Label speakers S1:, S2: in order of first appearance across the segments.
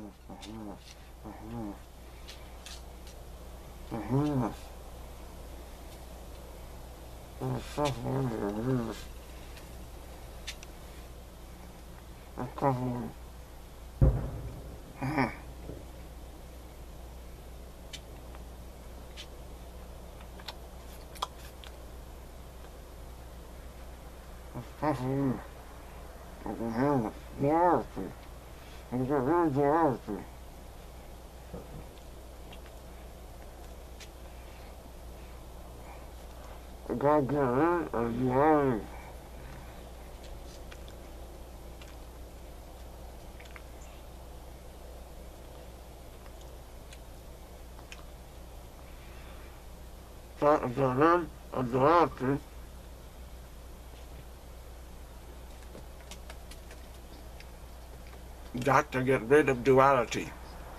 S1: Got to get rid of duality.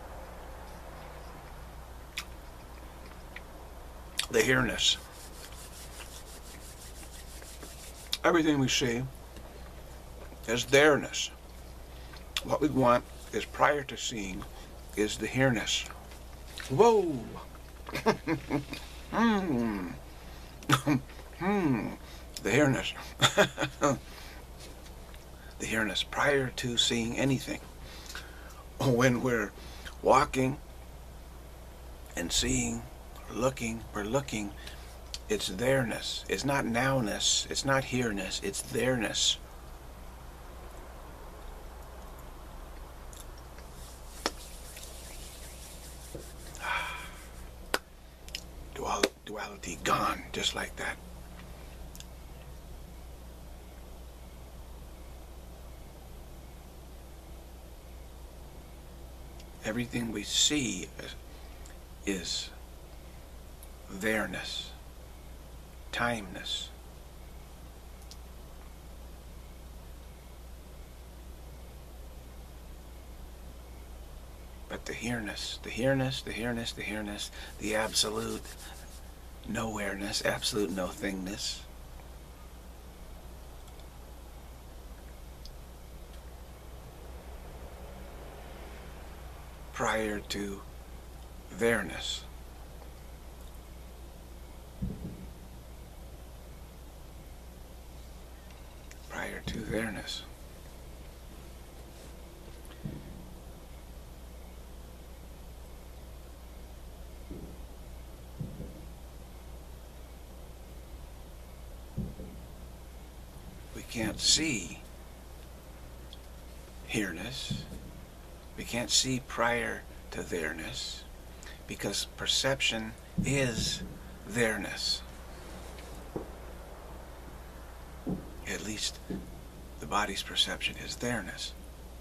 S1: The here-ness. Everything we see is there-ness. What we want is, prior to seeing, is the here-ness. Whoa! The here-ness. The here-ness prior to seeing anything. When we're walking and seeing, we're looking, it's there-ness. It's not now-ness, it's not here-ness, it's there-ness. Duality gone, just like that. Everything we see is there-ness, timeness. But the here-ness, the here-ness, the here-ness, the here-ness, the absolute nowhere-ness, absolute no-thingness, prior to there-ness. Prior to there-ness. We can't see here-ness. We can't see prior to there-ness because perception is there-ness. At least the body's perception is there-ness.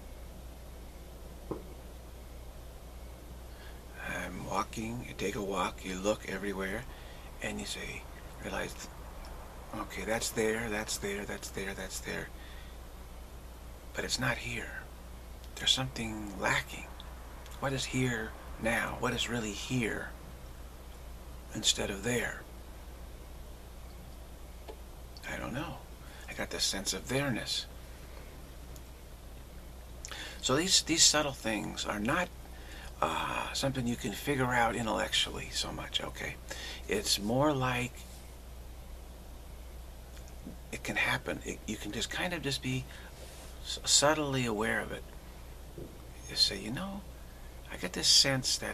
S1: I'm walking, you take a walk, you look everywhere, and you say, realize, okay, that's there, that's there, that's there, that's there. But it's not here. There's something lacking. What is here now? What is really here instead of there? I don't know. I got this sense of there-ness. So these subtle things are not something you can figure out intellectually so much, okay? It's more like it can happen. You can just kind of just be subtly aware of it. You say, you know, I get this sense that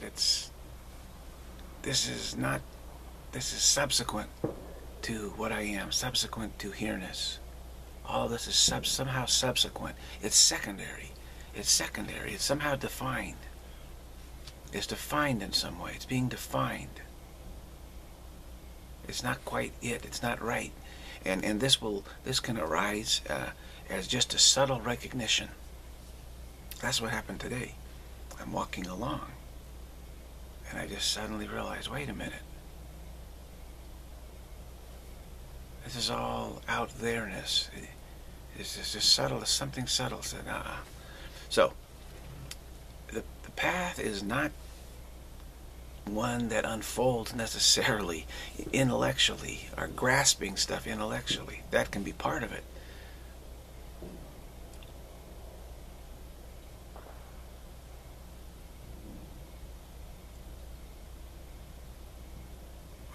S1: this is subsequent to what I am, subsequent to here-ness. All this is somehow subsequent. It's secondary. It's secondary. It's somehow defined. It's defined in some way. It's being defined. It's not quite it. It's not right. And this can arise as just a subtle recognition. That's what happened today. I'm walking along, and I just suddenly realized, wait a minute. This is all out there-ness. It's just subtle. It's something subtle. So, the path is not one that unfolds necessarily intellectually or grasping stuff intellectually. That can be part of it.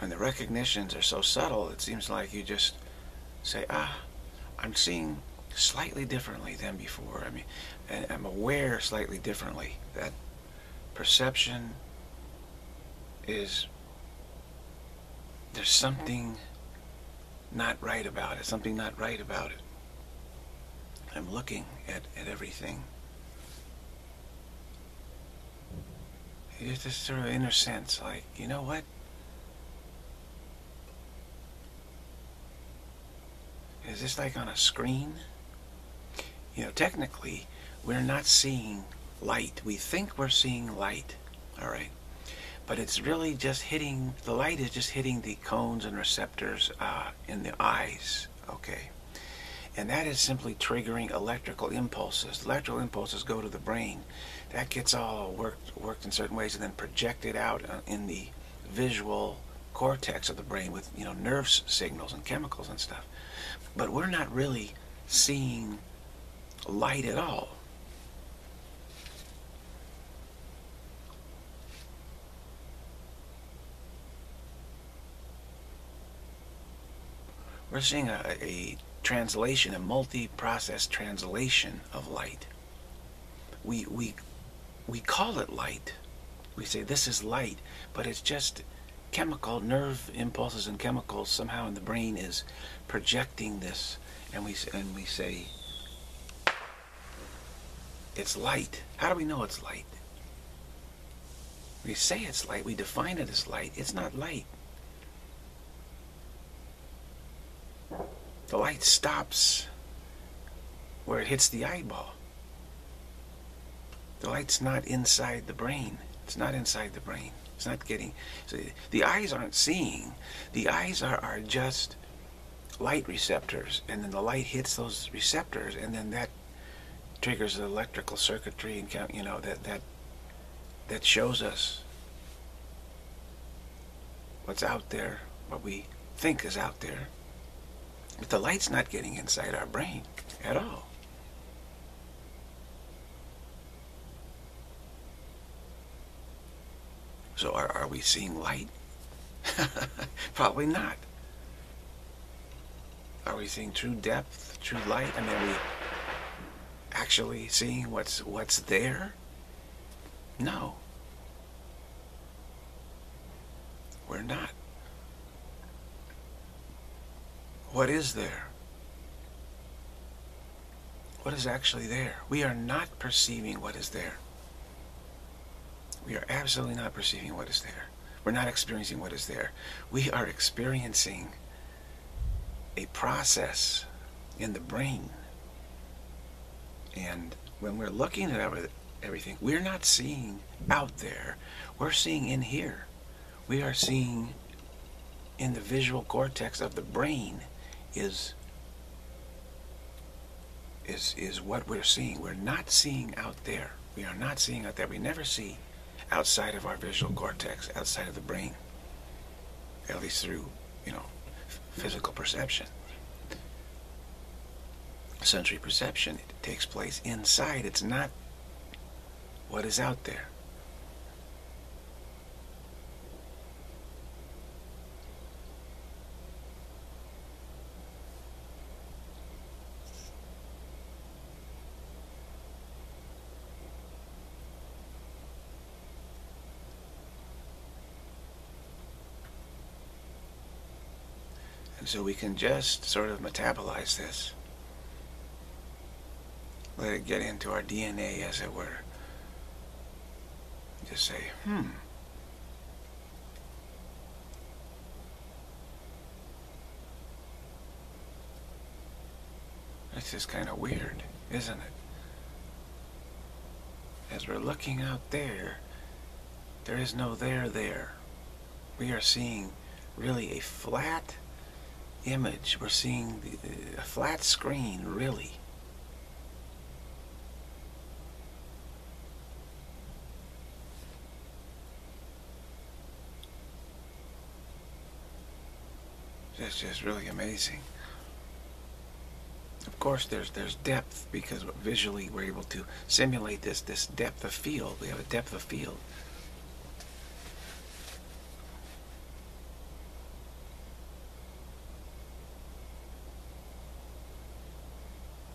S1: And the recognitions are so subtle, it seems like you just say, I'm seeing slightly differently than before. I mean, and I'm aware slightly differently. That perception is, there's something not right about it, something not right about it. I'm looking at everything. It's this sort of inner sense, like, you know what? Is this like on a screen? You know, technically, we're not seeing light. We think we're seeing light, all right? But it's really just hitting, the light is just hitting the cones and receptors in the eyes, okay? And that is simply triggering electrical impulses. Electrical impulses go to the brain. That gets all worked in certain ways and then projected out in the visual cortex of the brain with, you know, nerve signals and chemicals and stuff. But we're not really seeing light at all. We're seeing a translation, a multi-process translation of light. We call it light. We say this is light, but it's just chemical nerve impulses and chemicals somehow in the brain is projecting this, and we say it's light. How do we know it's light? We say it's light. We define it as light. It's not light. The light stops where it hits the eyeball. The light's not inside the brain. It's not inside the brain. It's not getting... So the eyes aren't seeing. The eyes are just light receptors. And then the light hits those receptors, and then that triggers the electrical circuitry, and, you know, that shows us what's out there, what we think is out there. But the light's not getting inside our brain at all. So are we seeing light? Probably not. Are we seeing true depth, true light? I mean, are we actually seeing what's there? No. We're not. What is there? What is actually there? We are not perceiving what is there. We are absolutely not perceiving what is there. We're not experiencing what is there. We are experiencing a process in the brain. And when we're looking at everything, we're not seeing out there. We're seeing in here. We are seeing in the visual cortex of the brain is what we're seeing. We're not seeing out there. We are not seeing out there. We never see outside of our visual cortex, outside of the brain, at least through, you know, physical perception. Sensory perception, it takes place inside. It's not what is out there. And so we can just sort of metabolize this. Let it get into our DNA, as it were. Just say, That's just kind of weird, isn't it? As we're looking out there, there is no there. We are seeing really a flat image. We're seeing a flat screen, really. It's just really amazing. Of course, there's depth, because visually we're able to simulate this depth of field. We have a depth of field.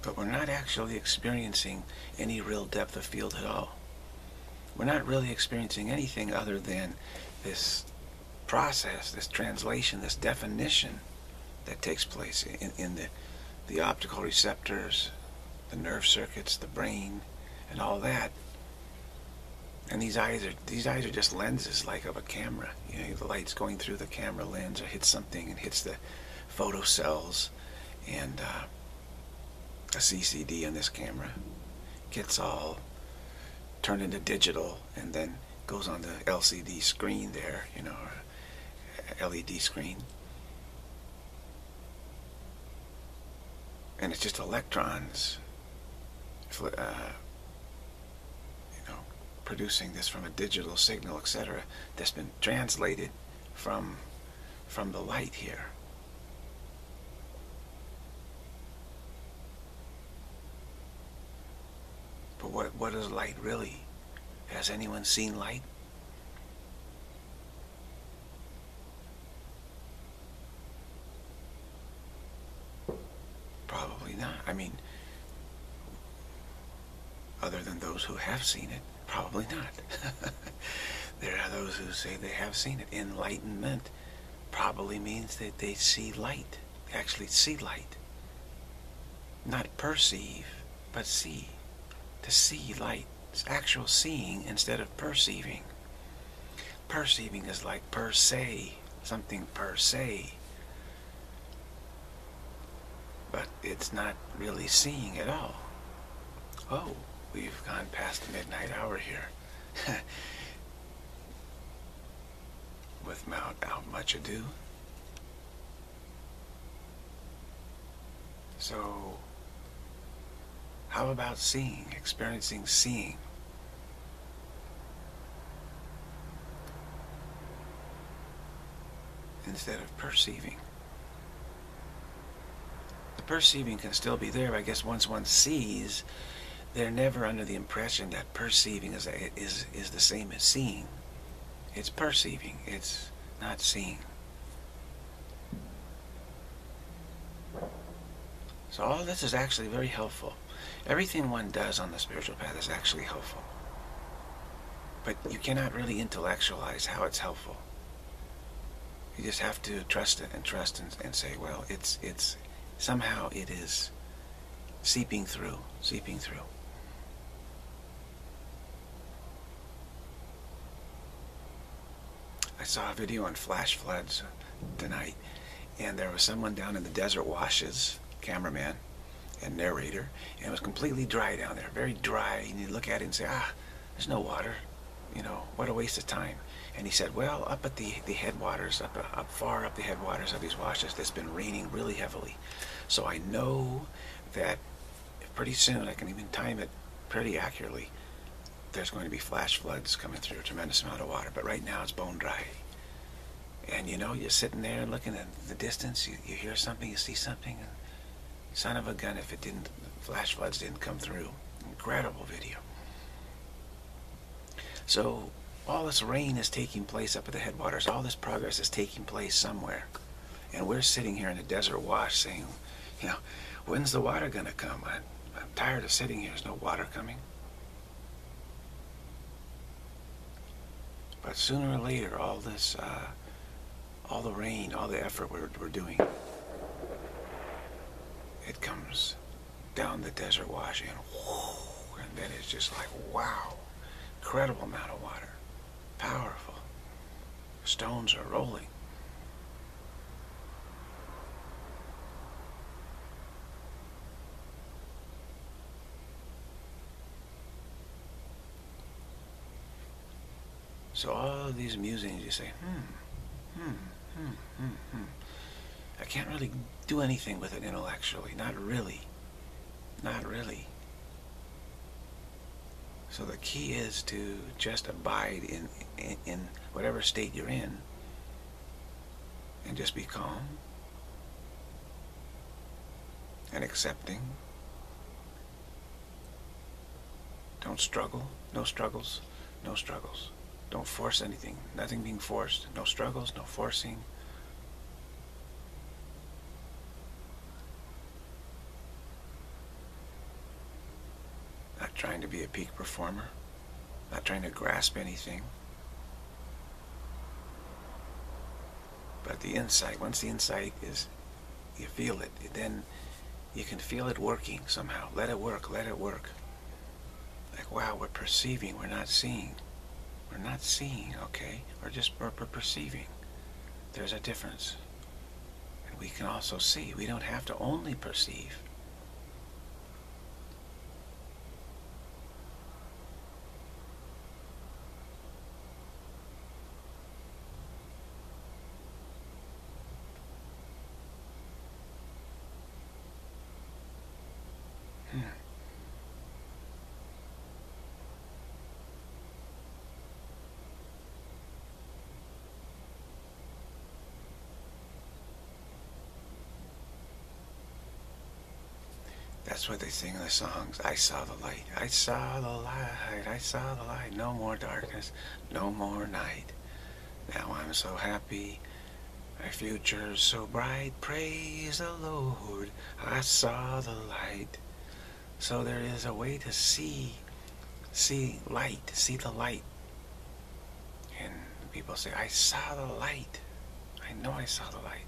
S1: but we're not actually experiencing any real depth of field at all. We're not really experiencing anything other than this process, this translation, this definition that takes place in the optical receptors, the nerve circuits, the brain, and all that. And these eyes are just lenses, like of a camera. You know, the light's going through the camera lens or hits something and hits the photocells, and a CCD in this camera gets all turned into digital and then goes on the LCD screen there, you know, or LED screen. And it's just electrons, you know, producing this from a digital signal, etc., that's been translated from the light here. But what is light really? Has anyone seen light? Probably not. I mean, other than those who have seen it, probably not. There are those who say they have seen it. Enlightenment probably means that they see light. They actually see light. Not perceive, but see. To see light. It's actual seeing instead of perceiving. Perceiving is like per se, something per se. But it's not really seeing at all. Oh, we've gone past the midnight hour here. Without much ado. So, how about seeing, experiencing seeing? Instead of perceiving. The perceiving can still be there, but I guess once one sees, they're never under the impression that perceiving is the same as seeing. It's perceiving, it's not seeing. So all this is actually very helpful. Everything one does on the spiritual path is actually helpful. But you cannot really intellectualize how it's helpful. You just have to trust it and trust and say, well, it's somehow it is seeping through. I saw a video on flash floods tonight, and there was someone down in the desert washes, cameraman and narrator, and it was completely dry down there, very dry, and you look at it and say, there's no water, you know, what a waste of time. And he said, well, up at the headwaters, up far up the headwaters of these washes, it's been raining really heavily. So I know that pretty soon, I can even time it pretty accurately, there's going to be flash floods coming through, a tremendous amount of water, but right now it's bone dry. And you know, you're sitting there and looking at the distance, you hear something, you see something, and son of a gun if flash floods didn't come through. Incredible video. So all this rain is taking place up at the headwaters, all this progress is taking place somewhere. And we're sitting here in the desert wash saying, you know, when's the water gonna come? I'm tired of sitting here, there's no water coming. But sooner or later, all this, all the rain, all the effort we're doing, it comes down the desert wash and then it's just like, wow, incredible amount of water, powerful. Stones are rolling. So all of these musings, you say, I can't really do anything with it intellectually. Not really. Not really. So the key is to just abide in whatever state you're in and just be calm and accepting. Don't struggle. No struggles. No struggles. Don't force anything. Nothing being forced. No struggles, no forcing. not trying to be a peak performer, not trying to grasp anything. But the insight, once the insight is, you feel it, then you can feel it working somehow. Let it work, let it work. Like, wow, we're perceiving, we're not seeing. We're not seeing, okay? We're perceiving. There's a difference. And we can also see. We don't have to only perceive. That's what they sing in the songs. I saw the light. I saw the light. I saw the light. No more darkness. No more night. Now I'm so happy. My future's so bright. Praise the Lord. I saw the light. So there is a way to see light. See the light. And people say, I saw the light. I know I saw the light.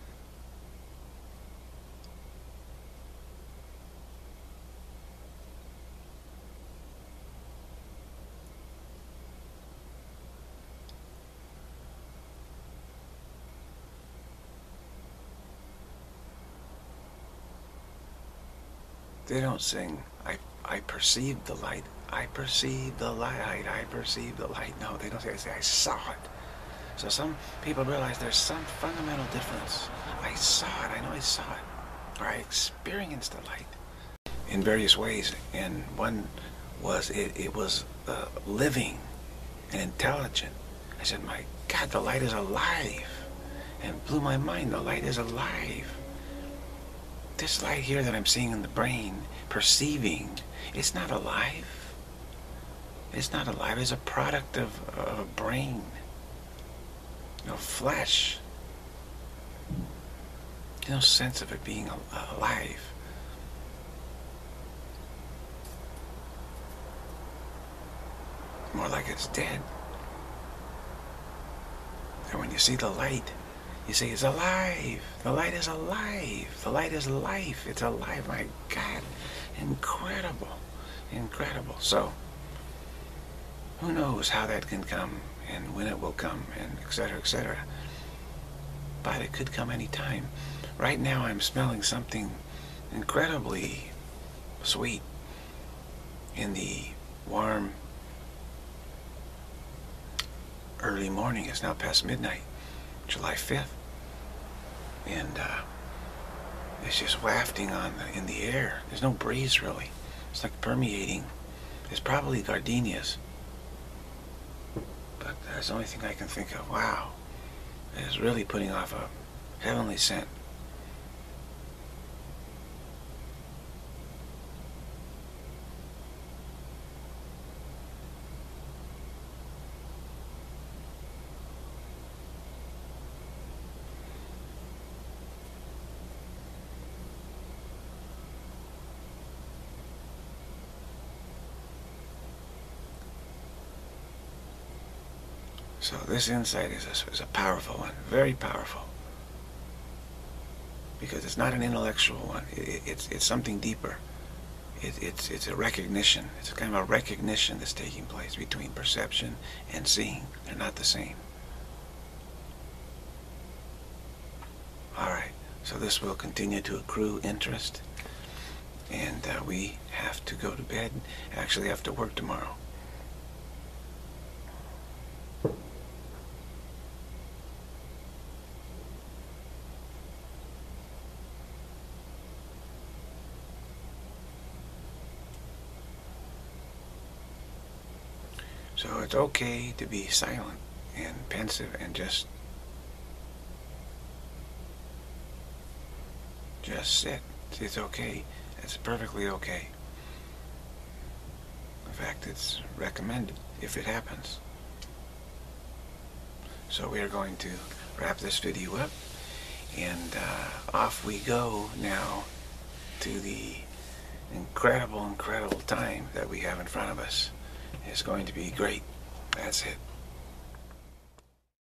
S1: They don't sing, I perceived the light. I perceived the light. I perceived the light. No, they don't say, I saw it. So some people realize there's some fundamental difference. I saw it. I know I saw it. Or I experienced the light in various ways. And one was, it was living and intelligent. I said, my God, the light is alive. And it blew my mind. The light is alive. This light here that I'm seeing in the brain, perceiving, it's not alive. It's not alive. It's a product of a brain, flesh. There's no sense of it being alive. More like it's dead. And when you see the light, you say, it's alive. The light is alive. The light is life. It's alive. My God. Incredible. Incredible. So, who knows how that can come and when it will come and etc., etc. But it could come any time. Right now I'm smelling something incredibly sweet in the warm early morning. It's now past midnight, July 5th. And it's just wafting in the air. There's no breeze really. It's like permeating. It's probably gardenias. But that's the only thing I can think of. Wow. It's really putting off a heavenly scent. So this insight is a powerful one, very powerful, because it's not an intellectual one. It's something deeper. It's a recognition. It's a kind of a recognition that's taking place between perception and seeing. They're not the same. All right. So this will continue to accrue interest, and we have to go to bed. Actually, have to work tomorrow. So it's okay to be silent and pensive and just sit. It's okay. It's perfectly okay. In fact, it's recommended if it happens. So we are going to wrap this video up, and off we go now to the incredible, incredible time that we have in front of us. It's going to be great. That's it.